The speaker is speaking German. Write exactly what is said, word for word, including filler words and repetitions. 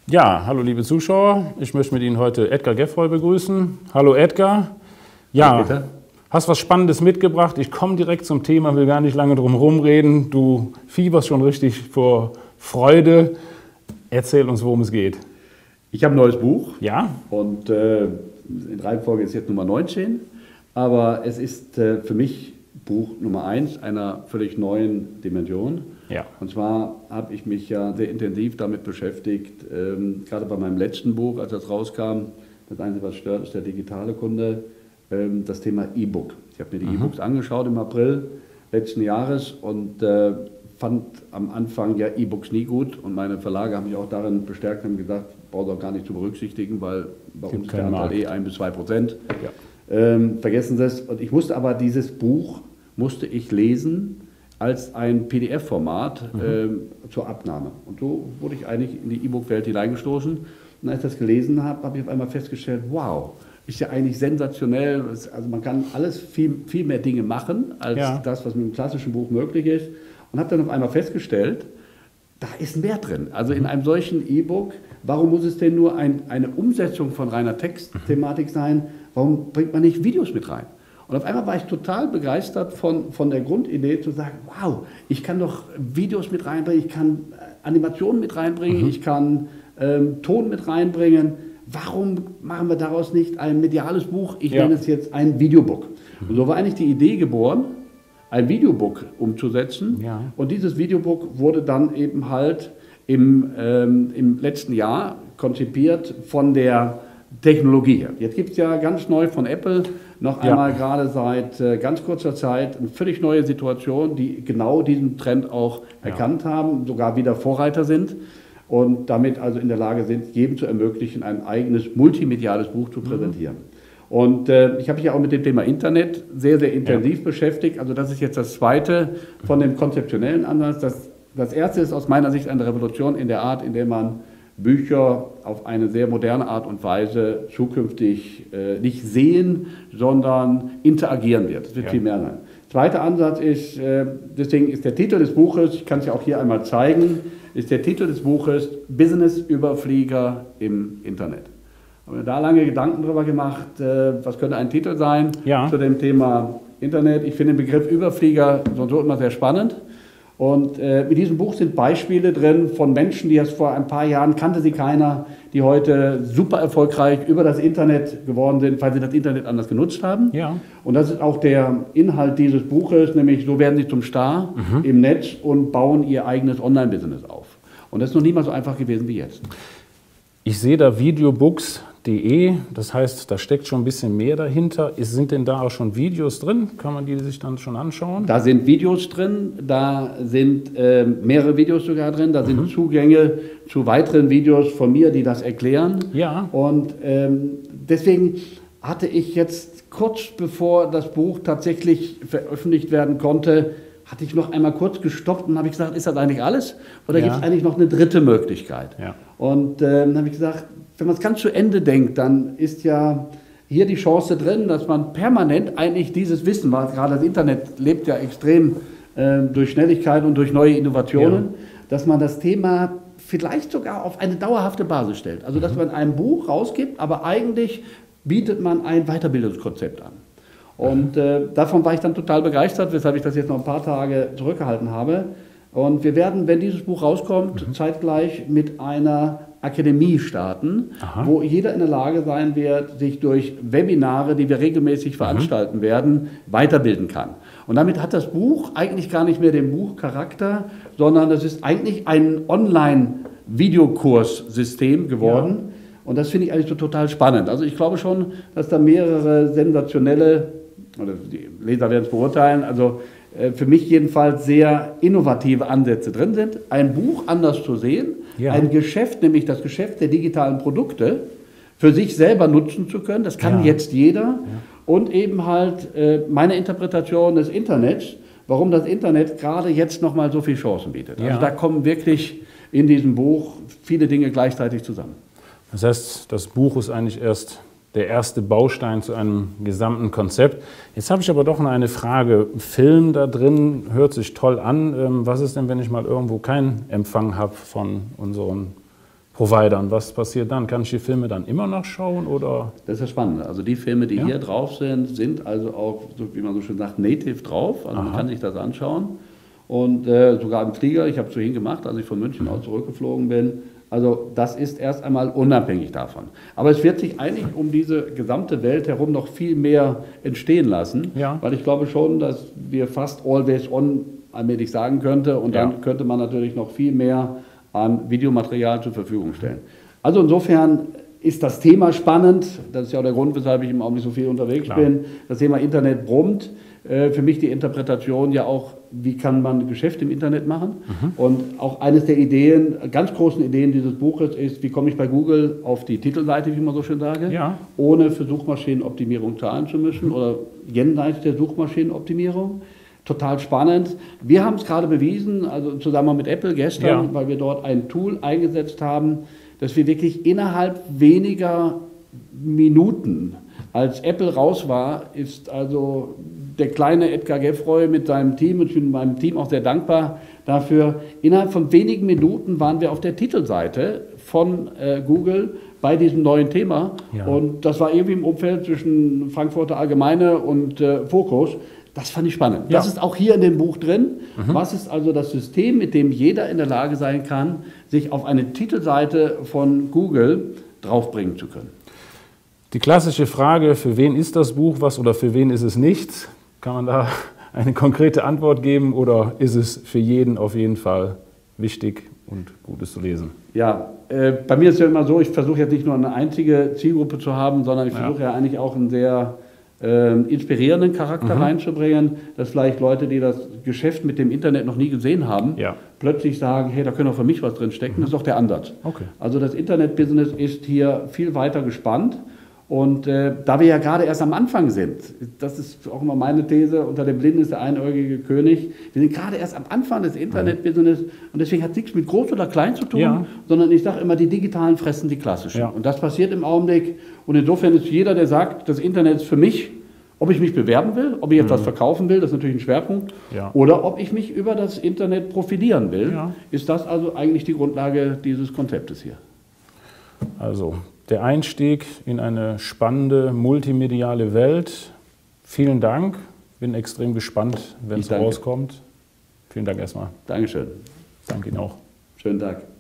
Ja, hallo liebe Zuschauer, ich möchte mit Ihnen heute Edgar Geffroy begrüßen. Hallo Edgar. Ja, Bitte. Hast was Spannendes mitgebracht. Ich komme direkt zum Thema, will gar nicht lange drum herum reden. Du fieberst schon richtig vor Freude. Erzähl uns, worum es geht. Ich habe ein neues Buch. Ja? Und äh, in Reihenfolge ist jetzt Nummer neunzehn. Aber es ist äh, für mich Buch Nummer eins einer völlig neuen Dimension. Ja. Und zwar habe ich mich ja sehr intensiv damit beschäftigt, ähm, gerade bei meinem letzten Buch, als das rauskam, das Einzige, was stört, ist der digitale Kunde, ähm, das Thema E-Book. Ich habe mir die mhm. E-Books angeschaut im April letzten Jahres und äh, fand am Anfang ja E-Books nie gut. Und meine Verlage haben mich auch darin bestärkt und gesagt, braucht auch gar nicht zu berücksichtigen, weil bei uns ist der Anteil eh ein bis zwei Prozent. Ja. Ähm, vergessen Sie es. Und ich musste aber dieses Buch, musste ich lesen, als ein P D F-Format mhm. ähm, zur Abnahme. Und so wurde ich eigentlich in die E-Book-Welt hineingestoßen. Und als ich das gelesen habe, habe ich auf einmal festgestellt, wow, ist ja eigentlich sensationell. Also man kann alles viel, viel mehr Dinge machen, als ja. das, was mit einem klassischen Buch möglich ist. Und habe dann auf einmal festgestellt, da ist mehr drin. Also in einem solchen E-Book, warum muss es denn nur ein, eine Umsetzung von reiner Textthematik sein? Warum bringt man nicht Videos mit rein? Und auf einmal war ich total begeistert von, von der Grundidee zu sagen, wow, ich kann doch Videos mit reinbringen, ich kann Animationen mit reinbringen, mhm. ich kann ähm, Ton mit reinbringen. Warum machen wir daraus nicht ein mediales Buch? Ich ja. nenne es jetzt ein Videobook. Mhm. Und so war eigentlich die Idee geboren, ein Videobook umzusetzen. Ja. Und dieses Videobook wurde dann eben halt im, ähm, im letzten Jahr konzipiert von der Technologie her. Jetzt gibt es ja ganz neu von Apple noch einmal ja. gerade seit äh, ganz kurzer Zeit eine völlig neue Situation, die genau diesen Trend auch ja. erkannt haben, sogar wieder Vorreiter sind und damit also in der Lage sind, jedem zu ermöglichen, ein eigenes multimediales Buch zu präsentieren. Mhm. Und äh, ich habe mich ja auch mit dem Thema Internet sehr, sehr intensiv ja. beschäftigt. Also das ist jetzt das zweite von dem konzeptionellen Ansatz. Das, das erste ist aus meiner Sicht eine Revolution in der Art, in der man Bücher auf eine sehr moderne Art und Weise zukünftig äh, nicht sehen, sondern interagieren wird. Das wird ja. viel mehr sein. Zweiter Ansatz ist, äh, deswegen ist der Titel des Buches, ich kann es ja auch hier einmal zeigen, ist der Titel des Buches Business-Überflieger im Internet. Ich habe mir da lange Gedanken drüber gemacht, äh, was könnte ein Titel sein ja. zu dem Thema Internet. Ich finde den Begriff Überflieger so immer sehr spannend. Und äh, mit diesem Buch sind Beispiele drin von Menschen, die es vor ein paar Jahren kannte sie keiner, die heute super erfolgreich über das Internet geworden sind, weil sie das Internet anders genutzt haben. Ja. Und das ist auch der Inhalt dieses Buches, nämlich so werden sie zum Star mhm. im Netz und bauen ihr eigenes Online-Business auf. Und das ist noch nie mal so einfach gewesen wie jetzt. Ich sehe da videobooks punkt de, das heißt, da steckt schon ein bisschen mehr dahinter. Sind denn da auch schon Videos drin? Kann man die sich dann schon anschauen? Da sind Videos drin, da sind äh, mehrere Videos sogar drin, da sind mhm. Zugänge zu weiteren Videos von mir, die das erklären. Ja. Und ähm, deswegen hatte ich jetzt kurz bevor das Buch tatsächlich veröffentlicht werden konnte, hatte ich noch einmal kurz gestoppt und habe gesagt, ist das eigentlich alles? Oder ja. gibt es eigentlich noch eine dritte Möglichkeit? Ja. Und äh, dann habe ich gesagt, wenn man es ganz zu Ende denkt, dann ist ja hier die Chance drin, dass man permanent eigentlich dieses Wissen, weil gerade das Internet lebt ja extrem äh, durch Schnelligkeit und durch neue Innovationen, ja. dass man das Thema vielleicht sogar auf eine dauerhafte Basis stellt. Also dass mhm. man ein Buch rausgibt, aber eigentlich bietet man ein Weiterbildungskonzept an. Und äh, davon war ich dann total begeistert, weshalb ich das jetzt noch ein paar Tage zurückgehalten habe. Und wir werden, wenn dieses Buch rauskommt, mhm. zeitgleich mit einer Akademie starten, Aha. wo jeder in der Lage sein wird, sich durch Webinare, die wir regelmäßig veranstalten mhm. werden, weiterbilden kann. Und damit hat das Buch eigentlich gar nicht mehr den Buchcharakter, sondern es ist eigentlich ein Online-Videokurssystem geworden. Ja. Und das finde ich eigentlich so total spannend. Also ich glaube schon, dass da mehrere sensationelle, oder die Leser werden es beurteilen, also für mich jedenfalls sehr innovative Ansätze drin sind. Ein Buch anders zu sehen, ja. ein Geschäft, nämlich das Geschäft der digitalen Produkte, für sich selber nutzen zu können. Das kann ja. jetzt jeder. Ja. Und eben halt äh, meine Interpretation des Internets, warum das Internet gerade jetzt nochmal so viele Chancen bietet. Ja. Also da kommen wirklich in diesem Buch viele Dinge gleichzeitig zusammen. Das heißt, das Buch ist eigentlich erst der erste Baustein zu einem gesamten Konzept. Jetzt habe ich aber doch noch eine Frage. Film da drin hört sich toll an. Was ist denn, wenn ich mal irgendwo keinen Empfang habe von unseren Providern. Was passiert dann? Kann ich die Filme dann immer noch schauen? Oder? Das ist das Spannende. Also die Filme, die Ja. hier drauf sind, sind also auch, so wie man so schön sagt, native drauf. Also man Aha. kann sich das anschauen. Und äh, sogar im Flieger, ich habe es vorhin gemacht, als ich von München aus zurückgeflogen bin. Also das ist erst einmal unabhängig davon. Aber es wird sich eigentlich um diese gesamte Welt herum noch viel mehr entstehen lassen. Ja. Weil ich glaube schon, dass wir fast always on allmählich sagen könnte. Und dann Ja. könnte man natürlich noch viel mehr an Videomaterial zur Verfügung stellen. Also insofern ist das Thema spannend. Das ist ja auch der Grund, weshalb ich im Augenblick so viel unterwegs Klar. bin. Das Thema Internet brummt. Äh, Für mich die Interpretation ja auch, wie kann man Geschäft im Internet machen. Mhm. Und auch eines der Ideen, ganz großen Ideen dieses Buches ist, wie komme ich bei Google auf die Titelseite, wie ich immer so schön sage, Ja. ohne für Suchmaschinenoptimierung zahlen zu müssen oder jenseits der Suchmaschinenoptimierung. Total spannend. Wir haben es gerade bewiesen, also zusammen mit Apple gestern, Ja. weil wir dort ein Tool eingesetzt haben, dass wir wirklich innerhalb weniger Minuten, als Apple raus war, ist also der kleine Edgar Geffroy mit seinem Team, und ich bin meinem Team auch sehr dankbar dafür, innerhalb von wenigen Minuten waren wir auf der Titelseite von äh, Google bei diesem neuen Thema. Ja. Und das war irgendwie im Umfeld zwischen Frankfurter Allgemeine und äh, Focus. Das fand ich spannend. Ja. Das ist auch hier in dem Buch drin. Mhm. Was ist also das System, mit dem jeder in der Lage sein kann, sich auf eine Titelseite von Google draufbringen zu können? Die klassische Frage, für wen ist das Buch was oder für wen ist es nichts? Kann man da eine konkrete Antwort geben oder ist es für jeden auf jeden Fall wichtig und Gutes zu lesen? Ja, äh, bei mir ist es ja immer so, ich versuche jetzt nicht nur eine einzige Zielgruppe zu haben, sondern ich Ja. versuche ja eigentlich auch einen sehr äh, inspirierenden Charakter Mhm. reinzubringen, dass vielleicht Leute, die das Geschäft mit dem Internet noch nie gesehen haben, Ja. plötzlich sagen, hey, da könnte auch für mich was drin stecken. Das ist doch der Ansatz. Okay. Also das Internet-Business ist hier viel weiter gespannt. Und äh, da wir ja gerade erst am Anfang sind, das ist auch immer meine These, unter dem Blinden ist der einäugige König. Wir sind gerade erst am Anfang des Internet-Business und deswegen hat es nichts mit groß oder klein zu tun, Ja. sondern ich sage immer, die digitalen fressen die klassischen. Ja. Und das passiert im Augenblick. Und insofern ist jeder, der sagt, das Internet ist für mich, ob ich mich bewerben will, ob ich etwas verkaufen will, das ist natürlich ein Schwerpunkt, Ja. oder ob ich mich über das Internet profilieren will, Ja. ist das also eigentlich die Grundlage dieses Konzeptes hier. Also der Einstieg in eine spannende multimediale Welt. Vielen Dank. Bin extrem gespannt, wenn Ich es danke. rauskommt. Vielen Dank erstmal. Dankeschön. Danke Ihnen auch. Schönen Tag.